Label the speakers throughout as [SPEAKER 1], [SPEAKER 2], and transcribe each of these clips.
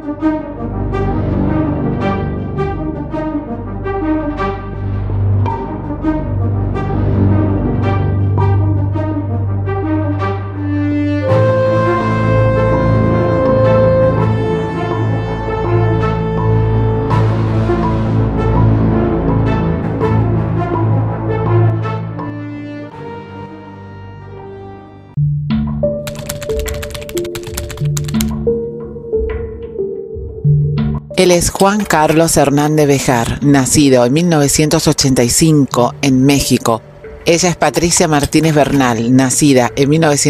[SPEAKER 1] Él es Juan Carlos Hernández Bejar, nacido en 1985 en México. Ella es Patricia Martínez Bernal, nacida en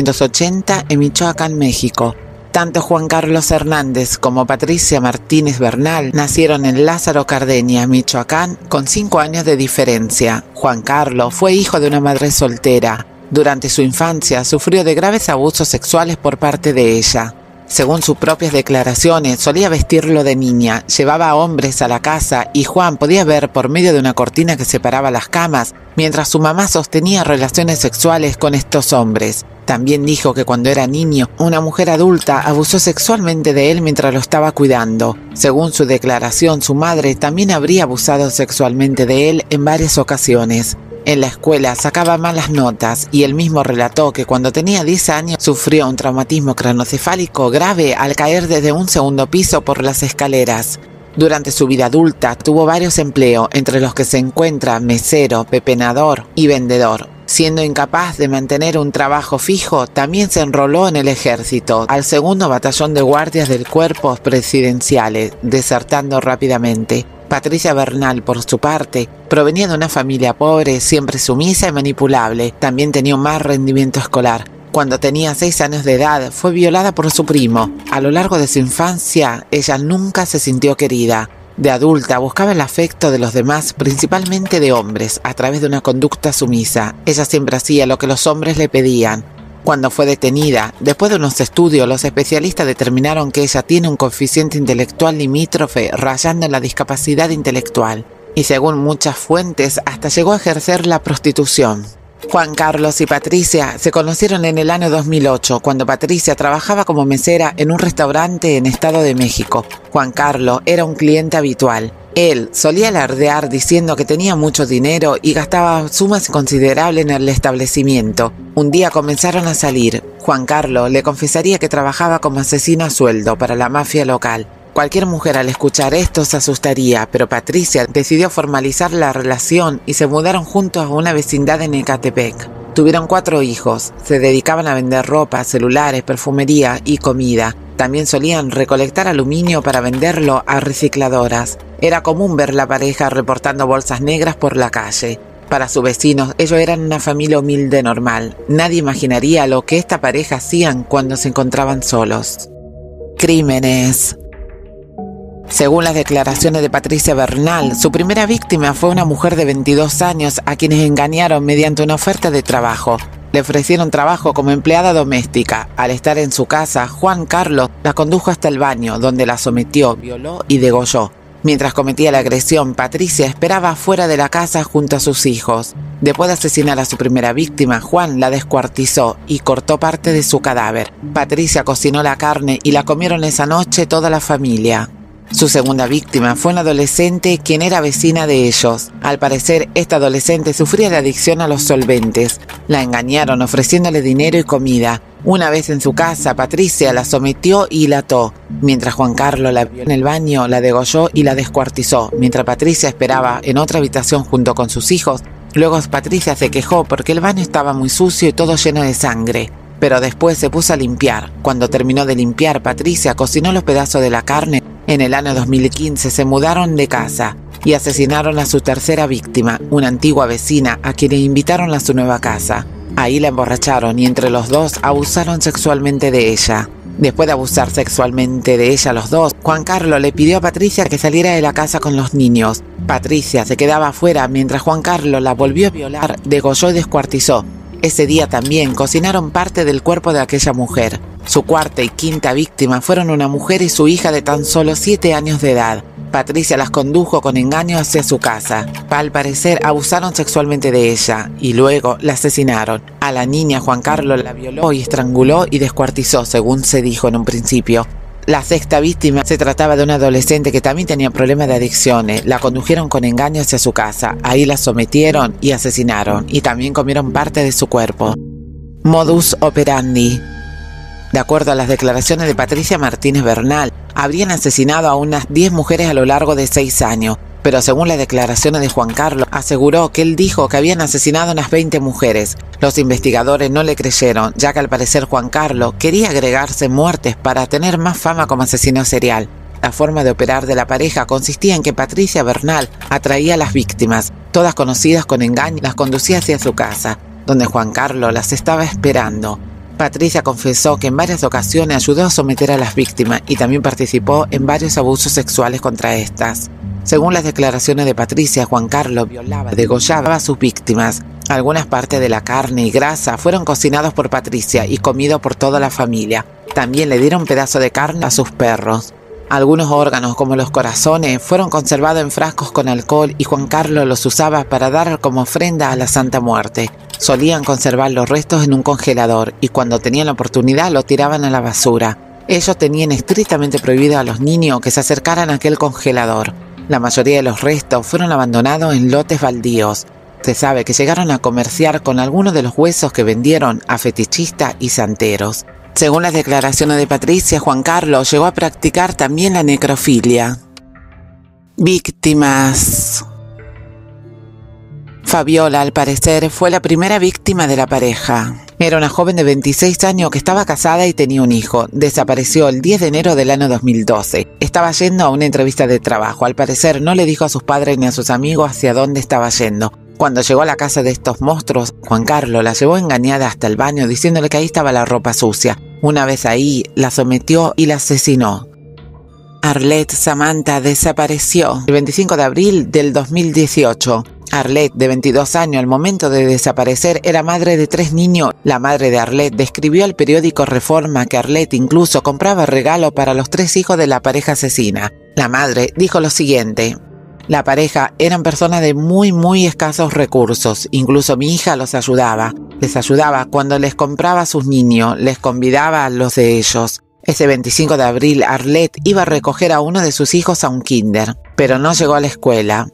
[SPEAKER 1] 1980 en Michoacán, México. Tanto Juan Carlos Hernández como Patricia Martínez Bernal nacieron en Lázaro Cárdenas, Michoacán, con 5 años de diferencia. Juan Carlos fue hijo de una madre soltera. Durante su infancia sufrió de graves abusos sexuales por parte de ella. Según sus propias declaraciones, solía vestirlo de niña, llevaba a hombres a la casa y Juan podía ver por medio de una cortina que separaba las camas, mientras su mamá sostenía relaciones sexuales con estos hombres. También dijo que cuando era niño, una mujer adulta abusó sexualmente de él mientras lo estaba cuidando. Según su declaración, su madre también habría abusado sexualmente de él en varias ocasiones. En la escuela sacaba malas notas y él mismo relató que cuando tenía 10 años sufrió un traumatismo craneoencefálico grave al caer desde un segundo piso por las escaleras. Durante su vida adulta tuvo varios empleos, entre los que se encuentra mesero, pepenador y vendedor. Siendo incapaz de mantener un trabajo fijo, también se enroló en el ejército, al 2º Batallón de Guardias del Cuerpos Presidenciales, desertando rápidamente. Patricia Bernal, por su parte, provenía de una familia pobre, siempre sumisa y manipulable. También tenía un mal rendimiento escolar. Cuando tenía 6 años de edad, fue violada por su primo. A lo largo de su infancia, ella nunca se sintió querida. De adulta, buscaba el afecto de los demás, principalmente de hombres, a través de una conducta sumisa. Ella siempre hacía lo que los hombres le pedían. Cuando fue detenida, después de unos estudios, los especialistas determinaron que ella tiene un coeficiente intelectual limítrofe rayando en la discapacidad intelectual. Y según muchas fuentes, hasta llegó a ejercer la prostitución. Juan Carlos y Patricia se conocieron en el año 2008, cuando Patricia trabajaba como mesera en un restaurante en Estado de México. Juan Carlos era un cliente habitual. Él solía alardear diciendo que tenía mucho dinero y gastaba sumas considerables en el establecimiento. Un día comenzaron a salir. Juan Carlos le confesaría que trabajaba como asesino a sueldo para la mafia local. Cualquier mujer al escuchar esto se asustaría, pero Patricia decidió formalizar la relación y se mudaron juntos a una vecindad en Ecatepec. Tuvieron 4 hijos, se dedicaban a vender ropa, celulares, perfumería y comida. También solían recolectar aluminio para venderlo a recicladoras. Era común ver la pareja reportando bolsas negras por la calle. Para sus vecinos, ellos eran una familia humilde normal. Nadie imaginaría lo que esta pareja hacían cuando se encontraban solos. Crímenes. Según las declaraciones de Patricia Bernal, su primera víctima fue una mujer de 22 años a quienes engañaron mediante una oferta de trabajo. Le ofrecieron trabajo como empleada doméstica. Al estar en su casa, Juan Carlos la condujo hasta el baño, donde la sometió, violó y degolló. Mientras cometía la agresión, Patricia esperaba afuera de la casa junto a sus hijos. Después de asesinar a su primera víctima, Juan la descuartizó y cortó parte de su cadáver. Patricia cocinó la carne y la comieron esa noche toda la familia. Su segunda víctima fue una adolescente quien era vecina de ellos. Al parecer, esta adolescente sufría de adicción a los solventes. La engañaron ofreciéndole dinero y comida. Una vez en su casa, Patricia la sometió y la ató. Mientras Juan Carlos la vio en el baño, la degolló y la descuartizó. Mientras Patricia esperaba en otra habitación junto con sus hijos, luego Patricia se quejó porque el baño estaba muy sucio y todo lleno de sangre. Pero después se puso a limpiar. Cuando terminó de limpiar, Patricia cocinó los pedazos de la carne. En el año 2015 se mudaron de casa y asesinaron a su tercera víctima, una antigua vecina a quien invitaron a su nueva casa. Ahí la emborracharon y entre los dos abusaron sexualmente de ella. Después de abusar sexualmente de ella los dos, Juan Carlos le pidió a Patricia que saliera de la casa con los niños. Patricia se quedaba afuera mientras Juan Carlos la volvió a violar, degolló y descuartizó. Ese día también cocinaron parte del cuerpo de aquella mujer. Su cuarta y quinta víctima fueron una mujer y su hija de tan solo 7 años de edad. Patricia las condujo con engaño hacia su casa. Al parecer abusaron sexualmente de ella y luego la asesinaron. A la niña Juan Carlos la violó y estranguló y descuartizó, según se dijo en un principio. La sexta víctima se trataba de una adolescente que también tenía problemas de adicciones. La condujeron con engaño hacia su casa. Ahí la sometieron y asesinaron. Y también comieron parte de su cuerpo. Modus operandi. De acuerdo a las declaraciones de Patricia Martínez Bernal, habrían asesinado a unas 10 mujeres a lo largo de 6 años. Pero según las declaraciones de Juan Carlos, aseguró que él dijo que habían asesinado a unas 20 mujeres. Los investigadores no le creyeron, ya que al parecer Juan Carlos quería agregarse muertes para tener más fama como asesino serial. La forma de operar de la pareja consistía en que Patricia Bernal atraía a las víctimas, todas conocidas con engaño, las conducía hacia su casa, donde Juan Carlos las estaba esperando. Patricia confesó que en varias ocasiones ayudó a someter a las víctimas y también participó en varios abusos sexuales contra estas. Según las declaraciones de Patricia, Juan Carlos violaba, degollaba a sus víctimas. Algunas partes de la carne y grasa fueron cocinados por Patricia y comidos por toda la familia. También le dieron pedazo de carne a sus perros. Algunos órganos, como los corazones, fueron conservados en frascos con alcohol y Juan Carlos los usaba para dar como ofrenda a la Santa Muerte. Solían conservar los restos en un congelador y cuando tenían la oportunidad los tiraban a la basura. Ellos tenían estrictamente prohibido a los niños que se acercaran a aquel congelador. La mayoría de los restos fueron abandonados en lotes baldíos. Se sabe que llegaron a comerciar con algunos de los huesos que vendieron a fetichistas y santeros. Según las declaraciones de Patricia, Juan Carlos llegó a practicar también la necrofilia. Víctimas. Fabiola, al parecer, fue la primera víctima de la pareja. Era una joven de 26 años que estaba casada y tenía un hijo. Desapareció el 10 de enero del año 2012. Estaba yendo a una entrevista de trabajo. Al parecer, no le dijo a sus padres ni a sus amigos hacia dónde estaba yendo. Cuando llegó a la casa de estos monstruos, Juan Carlos la llevó engañada hasta el baño diciéndole que ahí estaba la ropa sucia. Una vez ahí, la sometió y la asesinó. Arlette Samantha desapareció el 25 de abril del 2018. Arlette, de 22 años, al momento de desaparecer, era madre de 3 niños. La madre de Arlette describió al periódico Reforma que Arlette incluso compraba regalos para los 3 hijos de la pareja asesina. La madre dijo lo siguiente: la pareja eran personas de muy escasos recursos. Incluso mi hija los ayudaba. Les ayudaba cuando les compraba a sus niños, les convidaba a los de ellos. Ese 25 de abril, Arlette iba a recoger a uno de sus hijos a un kinder, pero no llegó a la escuela.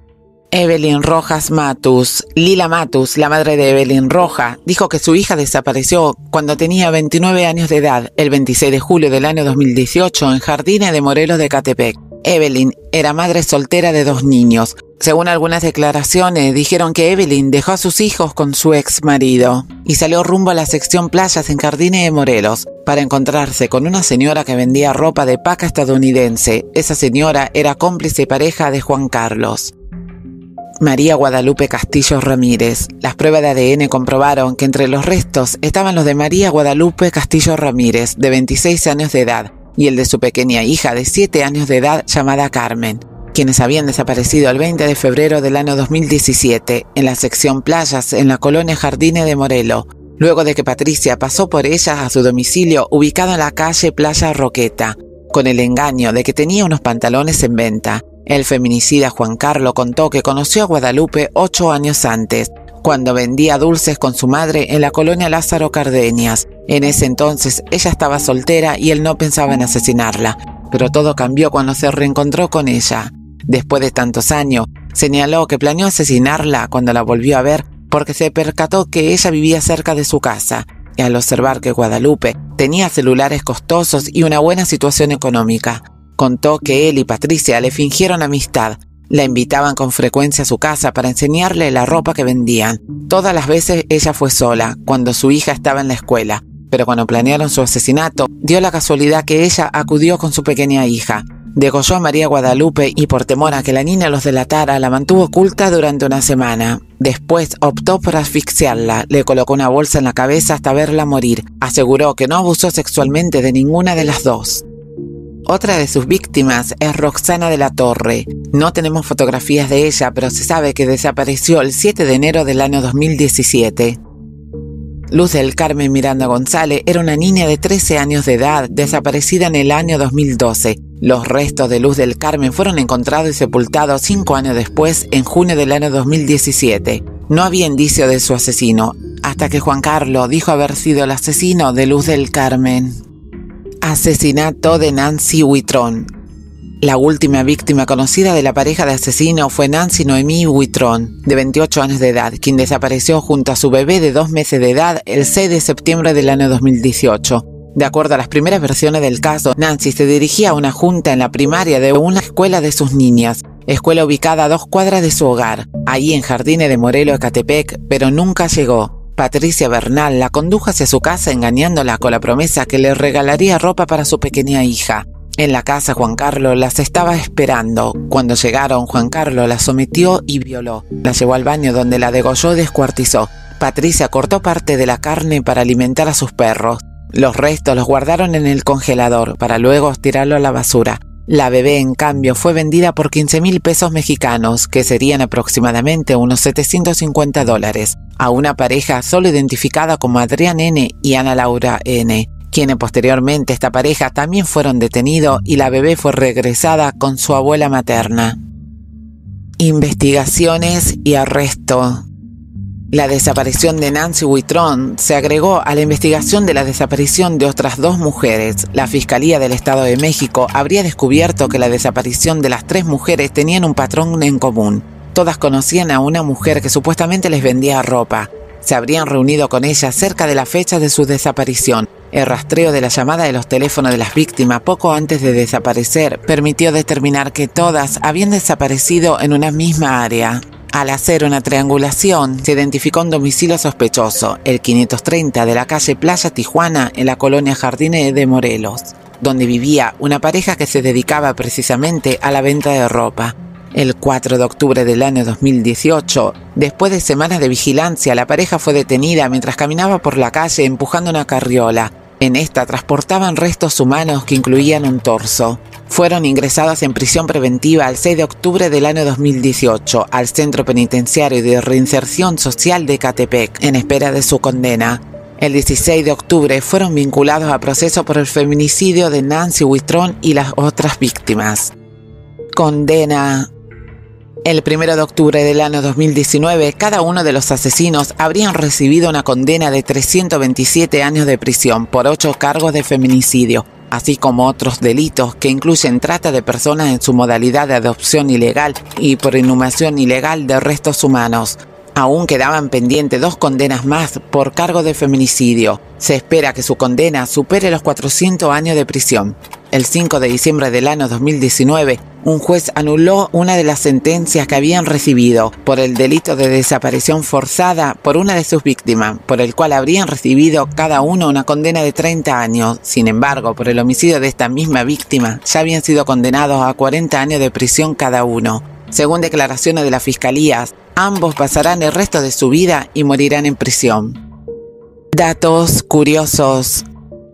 [SPEAKER 1] Evelyn Rojas Matus. Lila Matus, la madre de Evelyn Rojas, dijo que su hija desapareció cuando tenía 29 años de edad, el 26 de julio del año 2018, en Jardines de Morelos de Catepec. Evelyn era madre soltera de 2 niños. Según algunas declaraciones, dijeron que Evelyn dejó a sus hijos con su ex marido y salió rumbo a la sección playas en Jardines de Morelos para encontrarse con una señora que vendía ropa de paca estadounidense. Esa señora era cómplice y pareja de Juan Carlos. María Guadalupe Castillo Ramírez. Las pruebas de ADN comprobaron que entre los restos estaban los de María Guadalupe Castillo Ramírez, de 26 años de edad, y el de su pequeña hija de 7 años de edad llamada Carmen, quienes habían desaparecido el 20 de febrero del año 2017 en la sección playas en la colonia Jardines de Morelos, luego de que Patricia pasó por ellas a su domicilio ubicado en la calle Playa Roqueta, con el engaño de que tenía unos pantalones en venta. El feminicida Juan Carlos contó que conoció a Guadalupe 8 años antes, cuando vendía dulces con su madre en la colonia Lázaro Cardeñas. En ese entonces ella estaba soltera y él no pensaba en asesinarla, pero todo cambió cuando se reencontró con ella. Después de tantos años, señaló que planeó asesinarla cuando la volvió a ver porque se percató que ella vivía cerca de su casa, y al observar que Guadalupe tenía celulares costosos y una buena situación económica, contó que él y Patricia le fingieron amistad. La invitaban con frecuencia a su casa para enseñarle la ropa que vendían. Todas las veces ella fue sola, cuando su hija estaba en la escuela, pero cuando planearon su asesinato, dio la casualidad que ella acudió con su pequeña hija. Degolló a María Guadalupe y por temor a que la niña los delatara, la mantuvo oculta durante una semana. Después optó por asfixiarla, le colocó una bolsa en la cabeza hasta verla morir. Aseguró que no abusó sexualmente de ninguna de las dos. Otra de sus víctimas es Roxana de la Torre. No tenemos fotografías de ella, pero se sabe que desapareció el 7 de enero del año 2017. Luz del Carmen Miranda González era una niña de 13 años de edad, desaparecida en el año 2012. Los restos de Luz del Carmen fueron encontrados y sepultados 5 años después, en junio del año 2017. No había indicio de su asesino, hasta que Juan Carlos dijo haber sido el asesino de Luz del Carmen. Asesinato de Nancy Whitron. La última víctima conocida de la pareja de asesinos fue Nancy Noemí Whitron, de 28 años de edad, quien desapareció junto a su bebé de 2 meses de edad el 6 de septiembre del año 2018. De acuerdo a las primeras versiones del caso, Nancy se dirigía a una junta en la primaria de una escuela de sus niñas, escuela ubicada a 2 cuadras de su hogar, ahí en Jardines de Morelos, Ecatepec, pero nunca llegó. Patricia Bernal la condujo hacia su casa engañándola con la promesa que le regalaría ropa para su pequeña hija. En la casa Juan Carlos las estaba esperando. Cuando llegaron, Juan Carlos la sometió y violó. La llevó al baño donde la degolló y descuartizó. Patricia cortó parte de la carne para alimentar a sus perros. Los restos los guardaron en el congelador para luego tirarlo a la basura. La bebé, en cambio, fue vendida por 15.000 pesos mexicanos, que serían aproximadamente unos $750, a una pareja solo identificada como Adrián N. y Ana Laura N., quienes posteriormente esta pareja también fueron detenidos y la bebé fue regresada con su abuela materna. Investigaciones y arresto. La desaparición de Nancy Whitron se agregó a la investigación de la desaparición de otras 2 mujeres. La Fiscalía del Estado de México habría descubierto que la desaparición de las 3 mujeres tenían un patrón en común. Todas conocían a una mujer que supuestamente les vendía ropa. Se habrían reunido con ella cerca de la fecha de su desaparición. El rastreo de la llamada de los teléfonos de las víctimas poco antes de desaparecer permitió determinar que todas habían desaparecido en una misma área. Al hacer una triangulación, se identificó un domicilio sospechoso, el 530 de la calle Playa Tijuana, en la colonia Jardines de Morelos, donde vivía una pareja que se dedicaba precisamente a la venta de ropa. El 4 de octubre del año 2018, después de semanas de vigilancia, la pareja fue detenida mientras caminaba por la calle empujando una carriola. En esta transportaban restos humanos que incluían un torso. Fueron ingresadas en prisión preventiva el 6 de octubre del año 2018 al Centro Penitenciario de Reinserción Social de Ecatepec, en espera de su condena. El 16 de octubre fueron vinculados a proceso por el feminicidio de Nancy Whitron y las otras víctimas. Condena. El 1 de octubre del año 2019, cada uno de los asesinos habrían recibido una condena de 327 años de prisión por 8 cargos de feminicidio, así como otros delitos que incluyen trata de personas en su modalidad de adopción ilegal y por inhumación ilegal de restos humanos. Aún quedaban pendientes 2 condenas más por cargo de feminicidio. Se espera que su condena supere los 400 años de prisión. El 5 de diciembre del año 2019, un juez anuló una de las sentencias que habían recibido por el delito de desaparición forzada por una de sus víctimas, por el cual habrían recibido cada uno una condena de 30 años. Sin embargo, por el homicidio de esta misma víctima, ya habían sido condenados a 40 años de prisión cada uno. Según declaraciones de la Fiscalía, ambos pasarán el resto de su vida y morirán en prisión. Datos curiosos.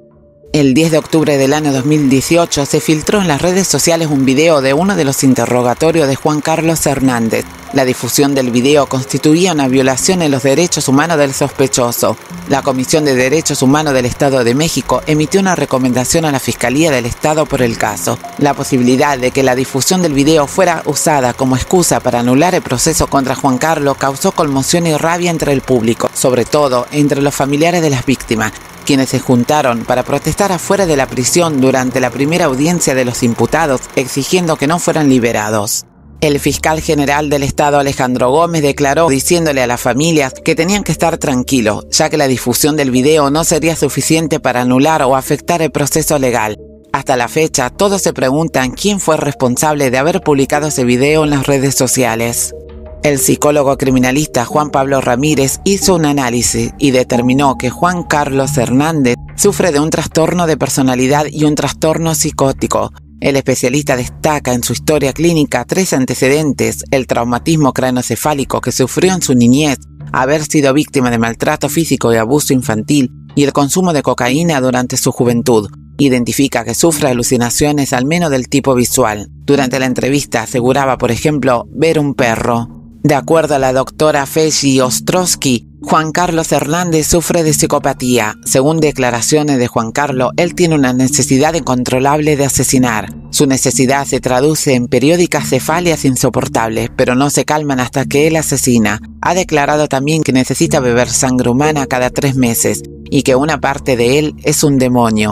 [SPEAKER 1] El 10 de octubre del año 2018 se filtró en las redes sociales un video de uno de los interrogatorios de Juan Carlos Hernández. La difusión del video constituía una violación en los derechos humanos del sospechoso. La Comisión de Derechos Humanos del Estado de México emitió una recomendación a la Fiscalía del Estado por el caso. La posibilidad de que la difusión del video fuera usada como excusa para anular el proceso contra Juan Carlos causó conmoción y rabia entre el público, sobre todo entre los familiares de las víctimas, quienes se juntaron para protestar afuera de la prisión durante la primera audiencia de los imputados, exigiendo que no fueran liberados. El fiscal general del Estado, Alejandro Gómez, declaró diciéndole a las familias que tenían que estar tranquilos, ya que la difusión del video no sería suficiente para anular o afectar el proceso legal. Hasta la fecha, todos se preguntan quién fue responsable de haber publicado ese video en las redes sociales. El psicólogo criminalista Juan Pablo Ramírez hizo un análisis y determinó que Juan Carlos Hernández sufre de un trastorno de personalidad y un trastorno psicótico. El especialista destaca en su historia clínica 3 antecedentes: el traumatismo craneoencefálico que sufrió en su niñez, haber sido víctima de maltrato físico y abuso infantil y el consumo de cocaína durante su juventud. Identifica que sufre alucinaciones al menos del tipo visual. Durante la entrevista aseguraba, por ejemplo, ver un perro. De acuerdo a la doctora Feji Ostrowski, Juan Carlos Hernández sufre de psicopatía. Según declaraciones de Juan Carlos, él tiene una necesidad incontrolable de asesinar. Su necesidad se traduce en periódicas cefalias insoportables, pero no se calman hasta que él asesina. Ha declarado también que necesita beber sangre humana cada 3 meses y que una parte de él es un demonio.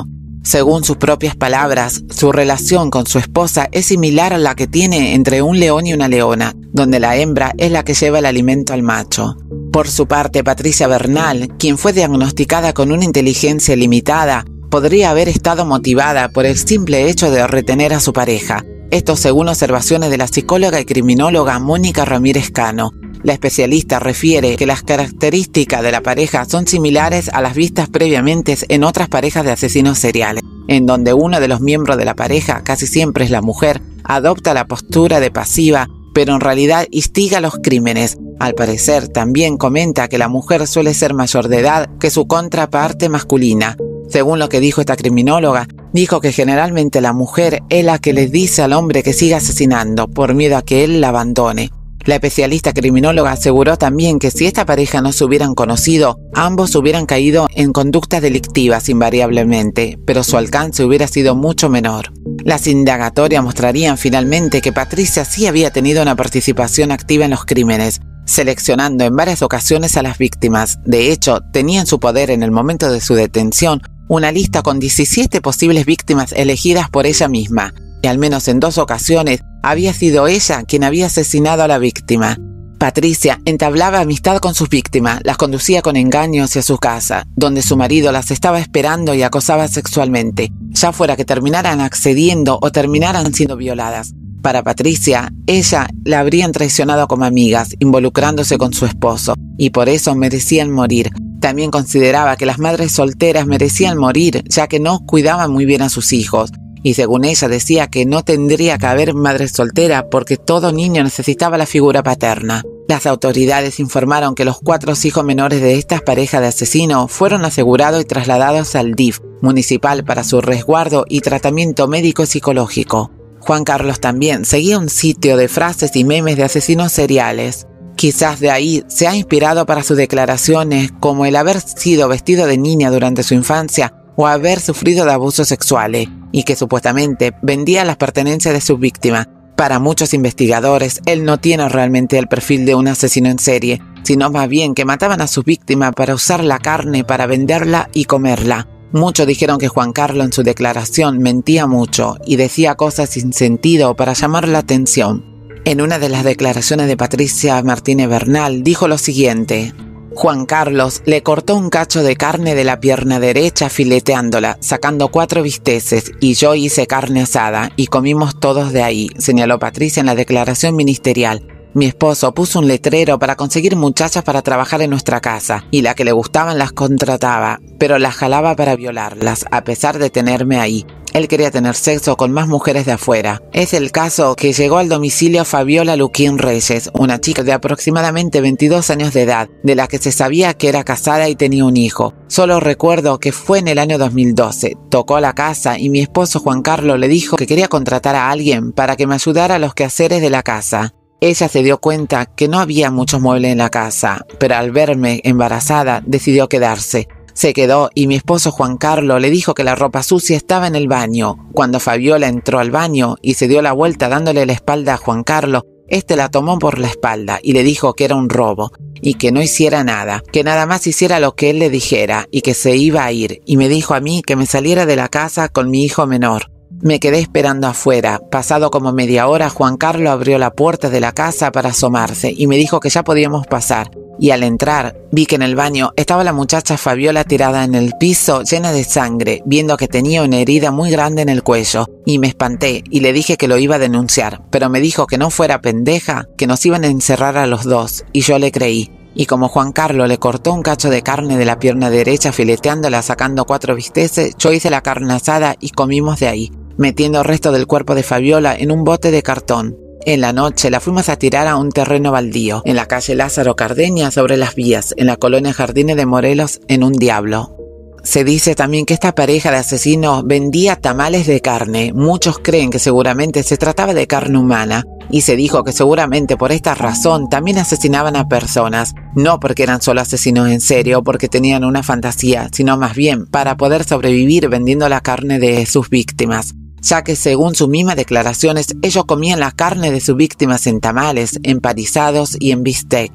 [SPEAKER 1] Según sus propias palabras, su relación con su esposa es similar a la que tiene entre un león y una leona, donde la hembra es la que lleva el alimento al macho. Por su parte, Patricia Bernal, quien fue diagnosticada con una inteligencia limitada, podría haber estado motivada por el simple hecho de retener a su pareja. Esto según observaciones de la psicóloga y criminóloga Mónica Ramírez Cano. La especialista refiere que las características de la pareja son similares a las vistas previamente en otras parejas de asesinos seriales, en donde uno de los miembros de la pareja, casi siempre es la mujer, adopta la postura de pasiva, pero en realidad instiga los crímenes. Al parecer, también comenta que la mujer suele ser mayor de edad que su contraparte masculina. Según lo que dijo esta criminóloga, dijo que generalmente la mujer es la que le dice al hombre que siga asesinando por miedo a que él la abandone. La especialista criminóloga aseguró también que si esta pareja no se hubieran conocido, ambos hubieran caído en conductas delictivas invariablemente, pero su alcance hubiera sido mucho menor. Las indagatorias mostrarían finalmente que Patricia sí había tenido una participación activa en los crímenes, seleccionando en varias ocasiones a las víctimas. De hecho, tenía en su poder en el momento de su detención una lista con 17 posibles víctimas elegidas por ella misma, y al menos en 2 ocasiones había sido ella quien había asesinado a la víctima. Patricia entablaba amistad con sus víctimas, las conducía con engaño hacia su casa, donde su marido las estaba esperando y acosaba sexualmente, ya fuera que terminaran accediendo o terminaran siendo violadas. Para Patricia, ella la habrían traicionado como amigas, involucrándose con su esposo, y por eso merecían morir. También consideraba que las madres solteras merecían morir, ya que no cuidaban muy bien a sus hijos. Y según ella decía que no tendría que haber madre soltera porque todo niño necesitaba la figura paterna. Las autoridades informaron que los 4 hijos menores de estas parejas de asesinos fueron asegurados y trasladados al DIF municipal para su resguardo y tratamiento médico y psicológico. Juan Carlos también seguía un sitio de frases y memes de asesinos seriales. Quizás de ahí se ha inspirado para sus declaraciones, como el haber sido vestido de niña durante su infancia o haber sufrido de abusos sexuales, y que supuestamente vendía las pertenencias de sus víctimas. Para muchos investigadores, él no tiene realmente el perfil de un asesino en serie, sino más bien que mataban a sus víctimas para usar la carne para venderla y comerla. Muchos dijeron que Juan Carlos en su declaración mentía mucho y decía cosas sin sentido para llamar la atención. En una de las declaraciones de Patricia Martínez Bernal dijo lo siguiente: Juan Carlos le cortó un cacho de carne de la pierna derecha fileteándola, sacando 4 bisteces, y yo hice carne asada y comimos todos de ahí, señaló Patricia en la declaración ministerial. Mi esposo puso un letrero para conseguir muchachas para trabajar en nuestra casa, y la que le gustaban las contrataba, pero las jalaba para violarlas, a pesar de tenerme ahí. Él quería tener sexo con más mujeres de afuera. Es el caso que llegó al domicilio Fabiola Luquín Reyes, una chica de aproximadamente 22 años de edad, de la que se sabía que era casada y tenía un hijo. Solo recuerdo que fue en el año 2012. Tocó la casa y mi esposo Juan Carlos le dijo que quería contratar a alguien para que me ayudara a los quehaceres de la casa. Ella se dio cuenta que no había muchos muebles en la casa, pero al verme embarazada decidió quedarse. Se quedó y mi esposo Juan Carlos le dijo que la ropa sucia estaba en el baño. Cuando Fabiola entró al baño y se dio la vuelta dándole la espalda a Juan Carlos, este la tomó por la espalda y le dijo que era un robo y que no hiciera nada, que nada más hiciera lo que él le dijera y que se iba a ir, y me dijo a mí que me saliera de la casa con mi hijo menor. Me quedé esperando afuera. Pasado como media hora, Juan Carlos abrió la puerta de la casa para asomarse y me dijo que ya podíamos pasar. Y al entrar, vi que en el baño estaba la muchacha Fabiola tirada en el piso, llena de sangre, viendo que tenía una herida muy grande en el cuello. Y me espanté y le dije que lo iba a denunciar, pero me dijo que no fuera pendeja, que nos iban a encerrar a los dos, y yo le creí. Y como Juan Carlos le cortó un cacho de carne de la pierna derecha fileteándola sacando 4 bisteces, yo hice la carne asada y comimos de ahí, metiendo el resto del cuerpo de Fabiola en un bote de cartón. En la noche la fuimos a tirar a un terreno baldío, en la calle Lázaro Cardeña sobre las vías, en la colonia Jardines de Morelos, en un diablo. Se dice también que esta pareja de asesinos vendía tamales de carne. Muchos creen que seguramente se trataba de carne humana, y se dijo que seguramente por esta razón también asesinaban a personas, no porque eran solo asesinos en serio o porque tenían una fantasía, sino más bien para poder sobrevivir vendiendo la carne de sus víctimas, ya que según sus mismas declaraciones, ellos comían la carne de sus víctimas en tamales, empanizados y en bistec.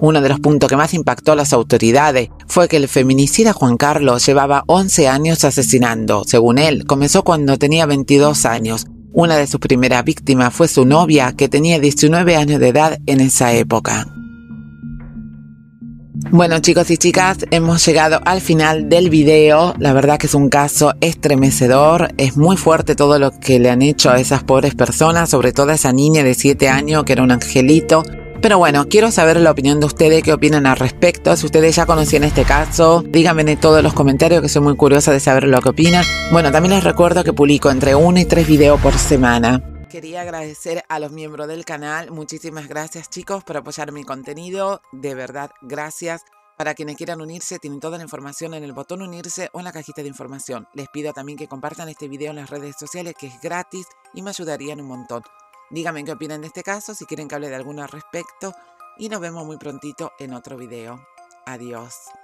[SPEAKER 1] Uno de los puntos que más impactó a las autoridades fue que el feminicida Juan Carlos llevaba 11 años asesinando. Según él, comenzó cuando tenía 22 años. Una de sus primeras víctimas fue su novia, que tenía 19 años de edad en esa época. Bueno, chicos y chicas, hemos llegado al final del video. La verdad que es un caso estremecedor. Es muy fuerte todo lo que le han hecho a esas pobres personas, sobre todo a esa niña de 7 años que era un angelito. Pero bueno, quiero saber la opinión de ustedes, qué opinan al respecto. Si ustedes ya conocían este caso, díganme en todos los comentarios, que soy muy curiosa de saber lo que opinan. Bueno, también les recuerdo que publico entre 1 y 3 videos por semana. Quería agradecer a los miembros del canal. Muchísimas gracias, chicos, por apoyar mi contenido. De verdad, gracias. Para quienes quieran unirse, tienen toda la información en el botón unirse o en la cajita de información. Les pido también que compartan este video en las redes sociales, que es gratis y me ayudarían un montón. Díganme qué opinan de este caso, si quieren que hable de alguno al respecto, y nos vemos muy prontito en otro video. Adiós.